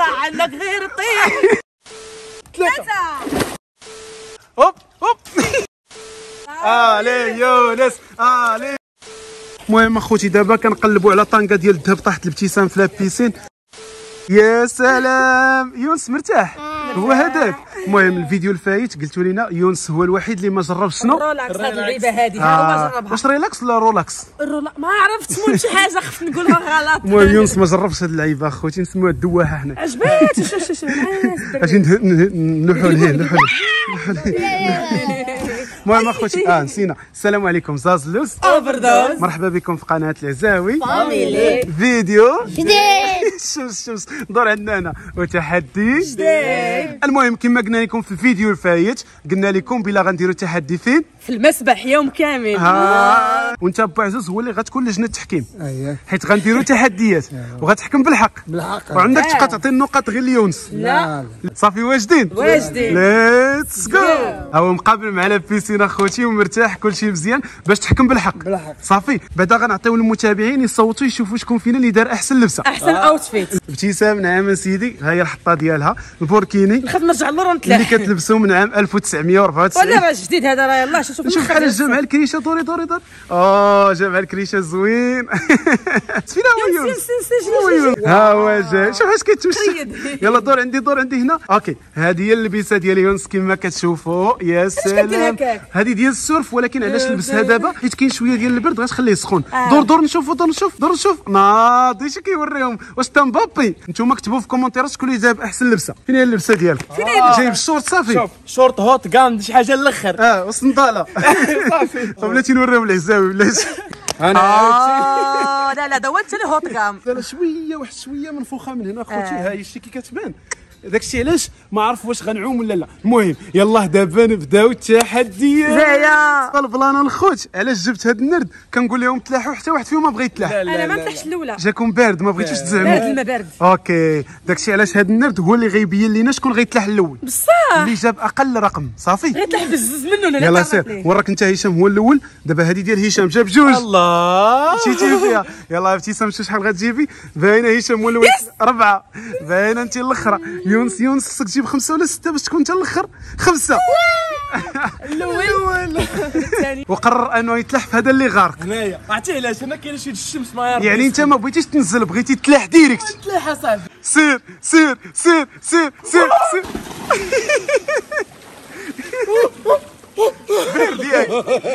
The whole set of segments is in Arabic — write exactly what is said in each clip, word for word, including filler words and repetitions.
قطع عندك غير طيح. ثلاثة. هوب هوب. الي يونس الي. المهم اخوتي دابا كنقلبوا على طانكا ديال الذهب طاحت الابتسام في لابيسين. يا سلام يونس مرتاح هو هذاك. المهم الفيديو الفايت قلتوا لنا يونس هو الوحيد اللي ما جربش شنو رولكس. هاد اللعيبه هذه ها هو جربها. واش ريلاكس ولا رولكس؟ الرولا ما عرفت المهم شي حاجه خفت نقولها غلط. المهم يونس ما جربش هاد اللعيبه اخوتي نسموها الدواحه حنا. عجبات شوف شوف شوف اجي نلوحوا ليه نلوحوا ليه. المهم اخوتي اه نسينا. السلام عليكم زازلوس اوفردوز. مرحبا بكم في قناه العزاوي فاميلي. فيديو جديد. الشمس الشمس دور عندنا انا وتحدي جديد. المهم كما قلنا لكم في الفيديو الفايت قلنا لكم بلا غنديروا تحدي فين في المسبح يوم كامل. ها وانت بو عزوز هو اللي غتكون لجنه التحكيم. اييه حيت غنديروا تحديات وغتحكم بالحق بالحق. وعندك تبقى تعطي النقاط غير ليونس. لا صافي واجدين واجدين. ليتس جو. هو مقابل مع لابيسين اخوتي ومرتاح كلشي مزيان باش تحكم بالحق. بالحق. صافي بعدا غنعطيو للمتابعين يصوتوا يشوفوا شكون فينا اللي دار احسن لبسه. احسن اوتفيت. ابتسام نعم سيدي ها هي الحطه ديالها البوركيني الخدمه رجع اللور اللي نتلاح كتلبسو من عام ألف وتسعمية وأربعة وتسعين. ولا راه جديد هذا راه يلاه شوف شوف بحال جمع الكريشه دوري دوري دور. اه جمع الكريشه زوين. فينا هو يونس هو يونس. ها هو جاي شوف اش كيتوشى. يلا دور عندي دور عندي هنا. اوكي هذه هي اللبسه ديال يونس كما كتشوفوا. يا سلام هذه ديال السورف ولكن علاش لبسها دابا حيت كاين شويه ديال البرد غتخليه سخون. دور دور نشوفوا دور نشوف دور نشوف ناضي اش كيوريهم. واش تا مبابي نتوما كتبوا في كومونتيرات شكون اللي جاب احسن لبسه. فين هي اللبسه ديالك؟ جايب الشورت صافي. شوف شورت هوت كام شي حاجه الاخر. اه والصنداله صافي. بلاتي نوريهم العزاوي بلاتي. انا اه لا لا دوت لي هوت كام. لا لا شويه واحد شويه منفوخه من هنا اخوتي. ها هي شتي كي كتبان داكشي علاش ما عرف واش غنعوم ولا لا. المهم يلاه دابا نبداو التحديات. زايا البلان الخوت علاش جبت هاد النرد كنقول لهم تلاحوا حتى واحد فيهم ما بغى يتلاح. انا ما نطيحش الاولى. جاكم بارد ما بغيتوش بارد تزعموا. الماء بارد. اوكي داكشي علاش هاد النرد هو اللي غيبين لينا شكون غيتلاح الاول. بصح اللي جاب اقل رقم صافي غيطلع بزز منه. لا يلا سير وراك انت هشام هو الاول. دابا هذه ديال هشام جاب جوج. الله مشيتي فيها. يلا ابتسام شوف شحال غتجيبي. باينه هشام هو الاول ربعه. باينه انت الاخرى. يونس يونس خصك تجيب خمسه ولا سته باش تكون انت الاخر. خمسه. الاول الثاني. وقرر انه يتلاح في هذا اللي غارق. هنايا عرفتي علاش انا كاين شي الشمس ما يعرف. يعني انت ما بغيتيش تنزل بغيتي تلاح ديريكت. تلاح صاحبي. سير سير سير سير سير سير. بارد ياك.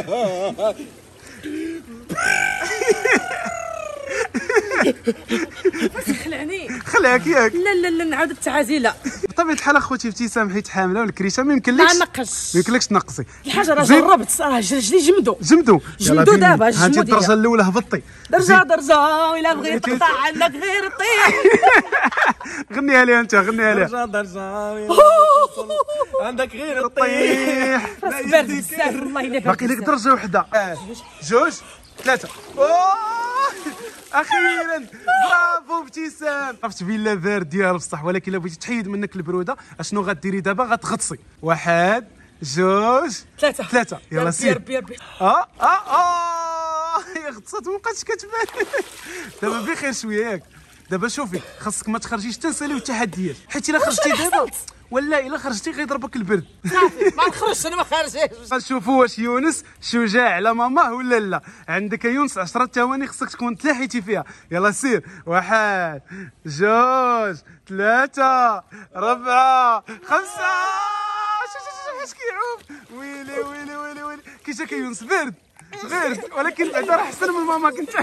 خلعني خلعك ياك. لا لا لا نعاود التعازيله. بطبيعه الحال اخوتي ابتسام حيت حامله والكريشه ما ما يمكنلكش نقص ما يمكنلكش تنقصي. الحاجه راه زيد. جربت راه رجلي جمدوا جمدوا جمدوا دابا هانتي جمدوا الدرجه الاولى هبطي. درجه درجه الا بغيت تقطع عندك غير طيح. غنيها ليها انت غنيها ليها. درجه درجه عندك غير الطيح. طيح راس بارد بزاف والله الا باقي لك درجه وحده. جوج ثلاثه. أوه. اخيرا برافو ابتسام. عرفت بلا بارد ديال بصح ولكن الا بغيتي تحيد منك البروده اشنو غديري دابا؟ غتغطسي. واحد جوج ثلاثه ثلاثه. يلا سير. بير بير اه اه اه هي غطست ومابقاتش كتبان. دابا بخير شويه ياك. دابا شوفي خاصك ما تخرجيش تنساليو التحديات حيت الا خرجتي دابا ولا الا خرجتي غيضربك البرد. صافي ما نخرجش انا ما خارجيش. غنشوفوا واش يونس شجاع على ماماه ولا لا. عندك يونس عشرة ثواني خصك تكون تلاحيتي فيها. يلا سير. واحد جوج ثلاثة أربعة خمسة. شوف شوف شوف اش كيعوم. ويلي ويلي ويلي ويلي كي جاك يونس بارد بارد ولكن بعدا راه احسن من ماما كنت.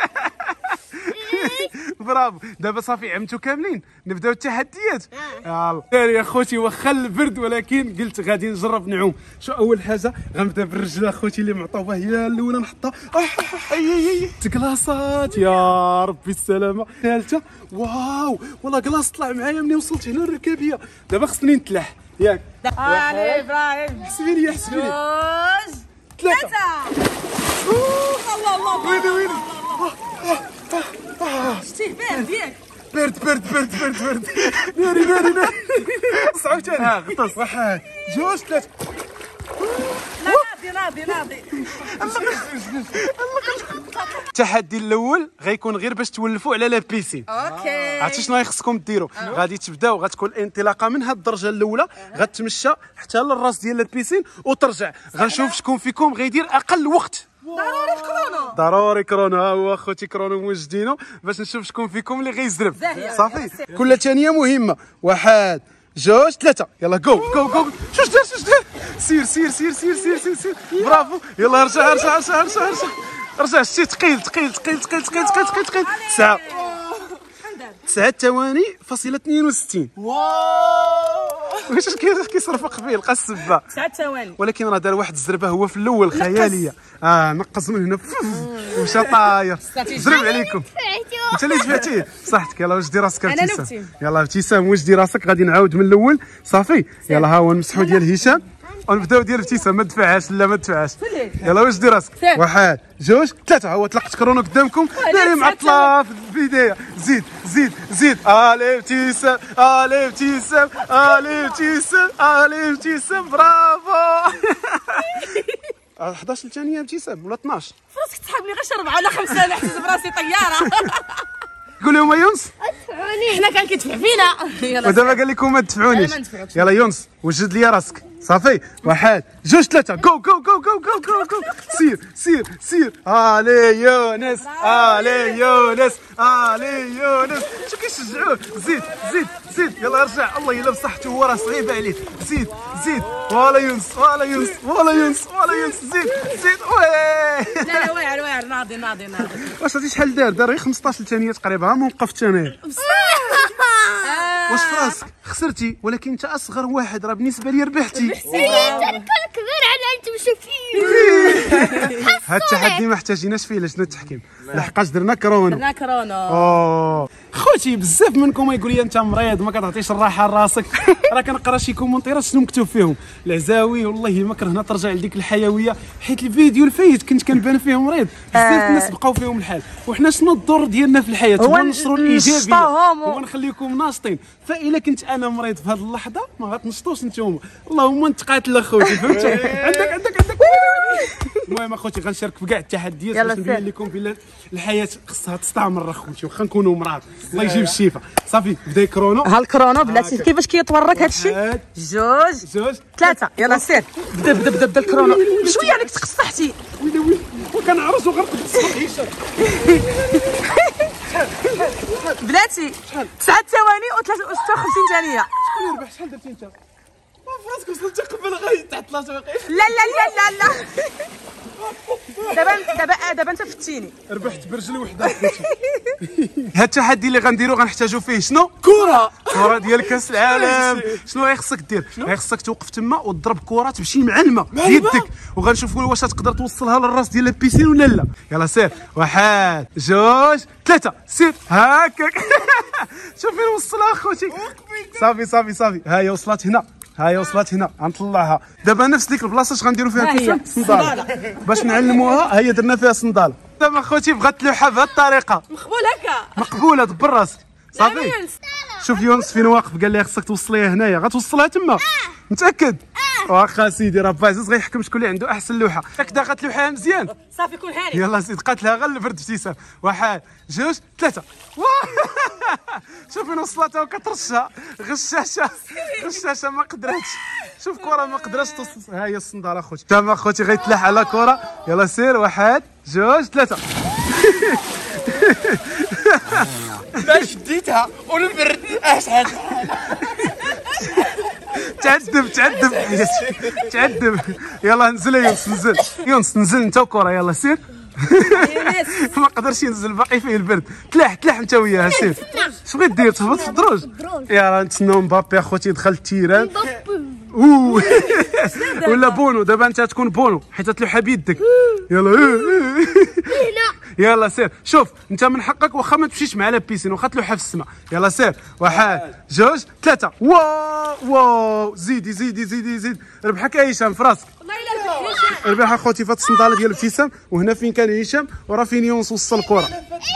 برافو. دابا صافي عمتو كاملين نبداو التحديات. يلا يا خوتي واخا البرد ولكن قلت غادي نجرب نعوم. شو اول حاجه غنبدا بالرجله اخوتي اللي معطوبه هي الاولى نحطها. اي اي كلاصات يا ربي السلامه. ثالثه واو والله كلاص طلع معايا مني وصلت هنا الركابيه. دابا خصني نتلاح ياك. علي ابراهيم حسبي لي حسبي لي. جوج ثلاثه. الله الله ويلي ويلي. شتيه بارد ياك. برد برد برد برد برد. ناري ناري ناري. صعب ثاني. ها غطس. واحد جوج ثلاثة. لا ناضي ناضي ناضي. التحدي الاول غيكون غير باش تولفوا على لا بيسين. اوكي. عرفتي شنو خصكم ديروا؟ غادي تبداو غتكون الانطلاقه من هاد الدرجه الاولى، غتمشى حتى للراس ديال البيسين وترجع. غنشوف شكون فيكم غيدير اقل وقت. ضروري كرونو. ضروري كرونو. ها هو اخوتي كرونو موجدينو باش نشوف شكون فيكم اللي غيزرب. زاهية. صافي. كل ثانيه مهمه. واحد جوج ثلاثه. يلا جو جو جو. شوش دار شوش دار. سير سير سير سير سير سير سير. برافو. يلا ارجع ارجع ارجع ارجع ارجع. ارجع شتي ثقيل ثقيل ثقيل ثقيل ثقيل ثقيل ثقيل ثقيل. تسعة تسعة ثواني فاصلة اثنين وستين. واو واش كيصرفق فيه لقى السبه. تسعة ثواني. ولكن راه دار واحد الزربه هو في الاول خياليه. اه نقص من هنا ومشى طاير. زرب عليكم. انت اللي دفعتيه. صحتك. يلا وجدي راسك ابتسام. يلا ابتسام وجدي راسك. غادي نعاود من الاول. صافي. يلا ها هو نمسحوا ديال هشام ونبداو ديال ابتسام. ما تدفعهاش لا ما تدفعهاش. يلا وجدي راسك. واحد جوج ثلاثه. ها هو طلقت كرونو قدامكم. داري معطله في البدايه. زيد زيد زيد. الي ابتسام الي ابتسام الي ابتسام الي ابتسام. برافو. احداش ثانيه ابتسام ولا اثناش؟ فراسك تسحب لي غير أربعة ولا خمسة. انا حسيت براسي طياره. قول لهم يونس. حنا كان كيدفع فينا. يلا ودابا قال لكم ما تدفعونيش. يلا يونس وجد لي راسك. صافي. واحد جوج ثلاثة. جو جو جو جو جو جو جو. سير سير سير. الي يونس الي يونس الي يونس. شو كيشجعوه. زيد زيد زيد. يلا ارجع. الله الا بصحته هو راه صعيبه عليه. زيد زيد. ولا يونس ولا يونس ولا يونس ولا يونس. زيد زيد. وي. لا لا واعر واعر. ناضي ناضي ناضي. واش هادي شحال دار؟ دار غير خمسطاش ثانيه تقريبا. ما وقفت انايا. واش فراسك خسرتي؟ ولكن انت اصغر واحد راه بالنسبه لي ربحتي. انت الكل كبير على انتم شايفين. هاد التحدي ما احتاجيناش فيه لجنه التحكيم لحقاش درنا كرونو. درنا كرونو. اوه خوتي بزاف منكم يقول لي انت مريض ما كتعطيش الراحه لراسك. راه كنقرا شي كومونتيرات شنو مكتوب فيهم. العزاوي والله ما كرهنا ترجع لديك الحيويه حيت الفيديو الفايت كنت كنبان فيه مريض. بزاف الناس بقاو فيهم الحال. وحنا شنو الدور ديالنا في الحياه؟ هو ننشروا الايجابيه. هو نخليكم ناشطين. فاذا كنت انا مريض في هذه اللحظه ما غتنشطوش نتوما. اللهم نتقاتل اخوتي. فهمتوا؟ عندك عندك عندك. المهم اخوتي غنشارك في كاع التحديات باش نبين لكم بلي الحياه خصها تستمر اخوتي واخا نكونوا مرض. الله يجيب الشفاء. صافي بدا كرونو. ها الكرونو بلاتي كيفاش كيتورك هادشي. جوج جوج ثلاثة. يلا سير. بدا بدا بدا بدا الكرونو. شويه عليك تقصحتي. ويلي ويلي وكنعرس وغرقد الصبح هشام. بلاتي تسعة ثواني و ستة وخمسين ثانيه. شكون يربح؟ شحال درتي انت؟ ما فراسك وصلت قبل غاية تحت ثلاثة. لا لا لا لا لا. دابا دابا دابا انت فتيني. ربحت برجل وحده اخوتي. هاد التحدي اللي غنديرو غنحتاجو فيه شنو؟ كرة. كرة ديال كاس العالم. شنو غيخصك دير؟ غيخصك توقف تما وتضرب كرة تمشي معلمة بيدك وغنشوفوا واش تقدر توصلها للراس ديال البيسين ولا لا. يلا سير. واحد جوج ثلاثة. سير هاكاك. شوف فين وصلها اخوتي. صافي صافي صافي. ها هي وصلت هنا. ها هي وصلت هنا غنطلعها. دابا نفس ديك البلاصه اش غنديروا فيها كيفاش صنداله باش نعلموها. ها هي درنا فيها صنداله. دابا اخوتي بغات لوحه بهذه الطريقه. مقبول هكا. مقبوله. دبر راسك. صافي. شوف يونس فين واقف قال لي خصك توصليها هنايا. غتوصلها تما. متاكد؟ واخا سيدي راه بايزز غيحكم شكون اللي عنده احسن لوحه. هكذا غتلوحها مزيان. صافي كون هاني. يلا سيد قاتلها غير البرد ابتسام. واحد جوج ثلاثة. شوف فين وصلتها وكترشها. غشاشه غشاشه ما قدرتش. شوف كره ما قدرتش توصل. ها هي الصنداله اخوتي. تما اخوتي غيتلاح على كره. يلا سير. واحد جوج ثلاثة. ما شديتها والبرد اسعد. تعذب تعذب تعذب. يلا نزل يونس. نزل يونس نزل انت وكره. يلا سير. ما قدرش ينزل باقي فيه البرد. تلاح تلاح انت وياها. سير. شنو غدير؟ تهبط في الدروج. يلا نتسناو مبابي اخوتي دخل التيران. اوه ولا بونو. دابا انت تكون بونو حيت تلوحها بيدك. يلا يلا سير. شوف انت من حقك واخا ما تمشيش مع لا بيسين واخا تلوحها في السماء. يلا سير. واحد جوج ثلاثة. واو واو. زيدي زيدي زيدي زيد. ربحك يا هشام في راسك. والله الا ربح اخوتي في هاد الصنداله ديال ابتسام. وهنا فين كان هشام وراه فين يونس وصل الكره.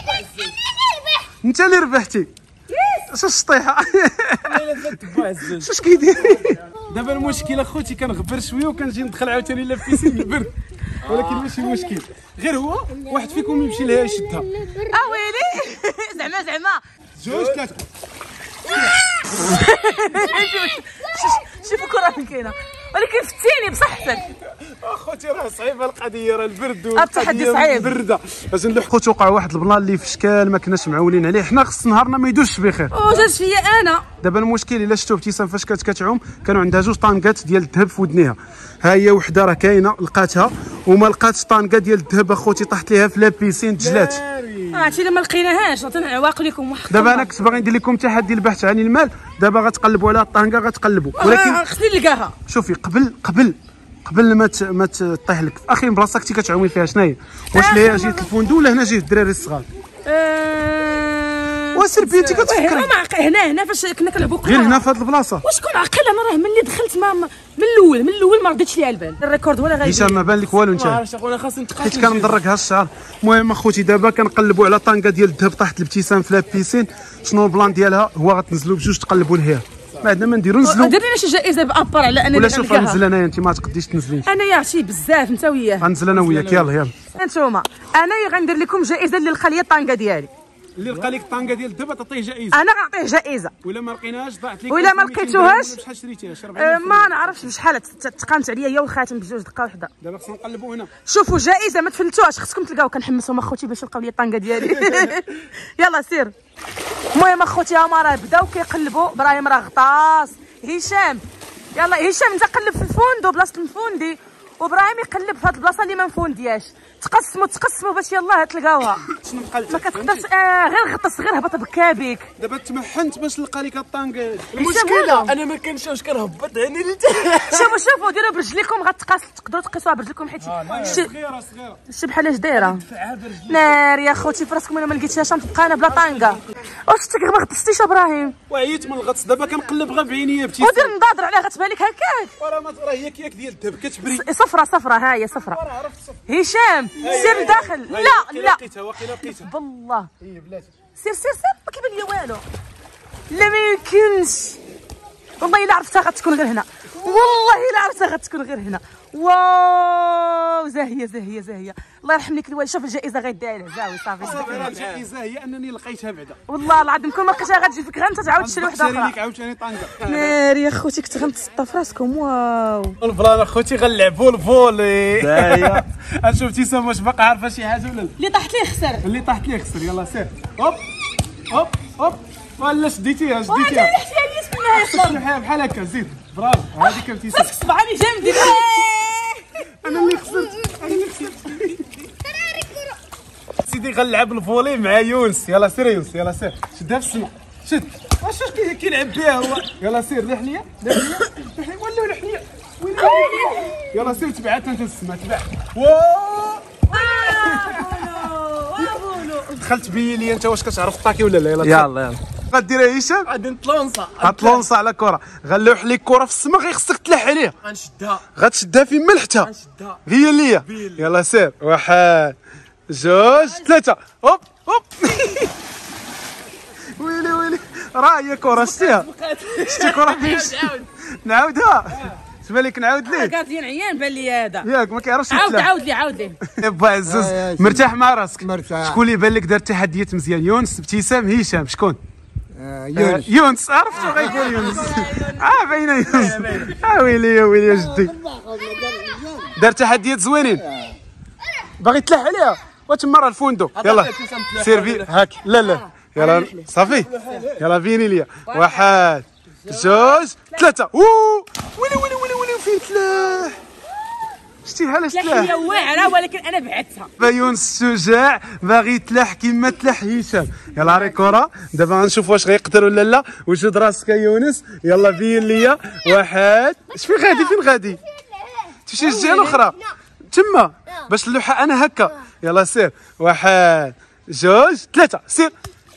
انت اللي ربحتي. شو الشطيحه. شوش كيدير؟ دابا المشكل اخوتي كنغبر شويه وكنجي ندخل عاوتاني لا في بيسين البرد، ولكن ماشي مشكل، غير هو واحد فيكم يمشي لها يشدها. اه ويلي زعما زعما جوج ثلاثه. شوف الكره فين كاينه، ولكن فتيني بصحتك اخوتي راه صعيبه القضيه، راه البرد التحدي صعيب برده باش نلحقوا. توقع واحد البلان اللي في شكال ما كناش معولين عليه، حنا خص نهارنا ما يدوزش بخير. وجات فيا انا دابا المشكل الا شفتوا ابتسام فاش كانت كتعوم كانوا عندها جوج طانكات ديال الذهب في ودنيها، ها هي وحده راه كاينه لقاتها وما لقاتش طانكه ديال الذهب اخوتي، طاحت ليها في لابيسين تجلات. عرفتي الا ما لقيناهاش غنعواق لكم واحد. دابا انا كنت باغي ندير لكم تحدي البحث عن المال، دابا غتقلبوا على الطانكه غتقلبوا، ولكن خصني نلقاها. شوفي قبل قبل قبل ما ما تطيح لك في اخر بلاصه كنتي كتعومي فيها شنو هي؟ واش لهي جهه الفندق ولا هنا جهه الدراري الصغار؟ وسير بنتي كتفكري هنا هنا فاش كنا كنلعبوا غير هنا في هذه البلاصه. واش كون عاقله انا راه ملي دخلت ما من الاول من الاول ما رديتش ليها البال. الريكورد ولا غير هشام ما بان لك والو انت. ما عرفتش اخويا خاصني نتقاتل حيت كندركها الشعر. المهم اخوتي دابا كنقلبوا على طانكه ديال الذهب طاحت لابتسام في لابيسين. شنو البلان ديالها؟ هو غتنزلوا بجوج تقلبوا لهيها، ما عندنا ما نديروا نزلوا. دير لنا شي جائزه بابار على انني ولا شوف غنزل انايا انت ما تقديش تنزلي. انا يا عرفتي بزاف انت وياه. غنزل انا وياك يلاه يلاه. انتوما انايا غندير لكم جائزه اللي لقى لي الطانكه ديالي. اللي لقى لك الطانكه ديال الذهب تعطيه جائزه. انا غنعطيه جائزه. ولا ما لقيناهاش ضاعت لك. ولا ما لقيتوهاش بشحال شريتيها؟ أه ما نعرفش بشحال تقامت عليا هي والخاتم بجوج دقه وحده. دابا خصنا نقلبوا هنا. شوفوا جائزه ما تفلتوهاش، خصكم تلقاو. كنحمسهم اخوتي باش يلقاو لي الطانكه ديالي. يلا سير. المهم اخوتي هما راه بداو كيقلبوا. ابراهيم راه غطاس. هشام يلا هشام انت قلب في الفندق بلاصه المفوندي، وابراهيم يقلب في هاد البلاصه اللي ما مفوندياش. تقسموا تقسموا باش يلاه تلقاوها. شنو بقى ما كتقدرش آه غير غطس غير هبط بكابيك. دابا تمحنت باش نلقى لك الطانكه. المشكله انا ما كنشوفش كنهبط عيني لتحت. شوفوا شوفوا ديروا برجليكم غتقاس، تقدروا تقيسوها برجلكم حيت صغيره صغيره. شتي بحال اش دايره نار يا خوتي في راسكم. انا ما لقيتهاش تبقى انا بلا طانكه. واش شتيك ما غطستيش ابراهيم؟ وعييت من الغطس دابا كنقلب غير بعينيا ابتسام. ودير نضاضر عليها غتبان لك هكاك. وراه ما راه هي كياك ديال الذهب كتبري. صفرة صفرة ها هي صفرة. هشام سير لداخل. لا لا لقيتها واقيلا لقيتها بالله. هي بلاتي سير سير سير ما كيبان لي والو. لا ما يمكنش والله الا عرفتها غتكون غير هنا، والله الا عرفتها غتكون غير هنا. واو زاهيه زاهيه زاهيه. الله يرحم لك الوالد. شوف الجائزه غيديها له زاوي صافي. الجائزه هي انني لقيتها بعدا. والله العظيم كل ما لقيتها غتجي فيك غير انت تعاود تشري وحده شري اخرى. لك عاوتاني طانكه. ناري يا خوتي كنت غنتسطى في راسكم. واو البلان اخوتي غنلعبوا الفولي. دايا شوف ابتسام واش باقا عارفه شي حاجه ولا لا؟ اللي طاحت ليه خسر. اللي طاحت ليه خسر. يلا سير. هوب هوب هوب. ولا شديتيها شديتيها. ريحتي عليا بسم الله بحال بحال هكا زيد. برافو هذيك ابتسام. راسك صبعاني جامدين. انا اللي خسرت انا اللي خسرت. سيدي غنلعب الفولي مع يونس. يلا سير يونس يلا سير شدها في السما شد. واش واش كيلعب بها هو؟ يلا سير لح ليا لح ليا لح ليا ولا لح ليا. يلا سير تبعتها انت السما تبع. واو دخلت بيا لي انت واش كتعرف الطاكي ولا لا؟ يلا يلا يلا غديرها هشام. غادي نطلونصا غتلونصا على كره. غنلوح لك كره في السما غير خصك تلح عليها. غنشدها غتشدها فين ما لحتها. غنشدها هي ليا. يلا سير. واحد جوج ثلاثة. هوب هوب. ويلي ويلي راه هي كره شتيها. شتي كره فين؟ نعاودها. تبان لك نعاود ليه؟ كارديان عيان بان لي هذا. ياك ما كيعرفش عاود عاود لي عاود لي. با عزوز مرتاح مع راسك؟ مرتاح. شكون اللي بان لك دار تحديات مزيان؟ يونس ابتسام هشام شكون؟ يونس. يونس عرفتو غيقول يونس. اه باينه يونس. اه ويلي يا ويلي يا جدي دار تحديات زوينين. باغي تلح عليها وتما راه الفندق. يلا سير في هاك. لا لا يلا صافي. يلا فيني ليا. واحد جوج ثلاثة. اوه ويلي ويلي ويلي ويلي فين تلاح؟ شتيها علاش تلاح؟ هي واعره ولكن انا بعدتها. يونس شجاع باغي تلاح كيما تلاح هشام. يلا ري كره دابا غنشوف واش غيقدر ولا لا. وجد راسك يا يونس. يلا بين ليا. واحد شفين غادي فين غادي؟ تمشي الجهه الاخرى تما باش نلوحها انا هكا. يلا سير. واحد جوج ثلاثة سير.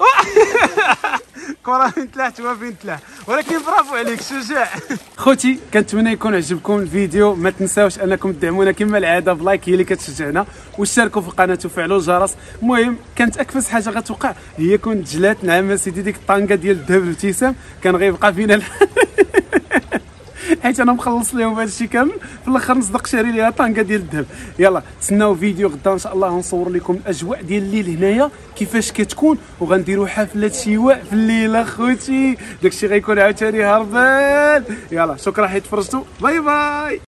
كره فين تلاحت هو فين تلاح. ولكن برافو عليك شجاع. خوتي كنتمنى يكون عجبكم الفيديو. ما تنساوش انكم تدعمونا كما العاده بلايك هي اللي كتشجعنا، واشتركوا في القناه وفعلوا الجرس. المهم كانت اكفس حاجه غتوقع هي كون جلات نعم سيدي ديك الطانكه ديال الذهب الابتسام كان غيبقى فينا حيت انا مخلص لهم هذا الشيء كامل، في الاخر نصدق شاري ليها طنقه ديال الذهب. يلا تسناو فيديو غدا ان شاء الله غنصور لكم الاجواء ديال الليل هنايا كيفاش كتكون، وغنديروا حفله شواء في الليل اخوتي، داكشي غيكون عاوتاني هربان. يلا شكرا حيت تفرجتوا، باي باي.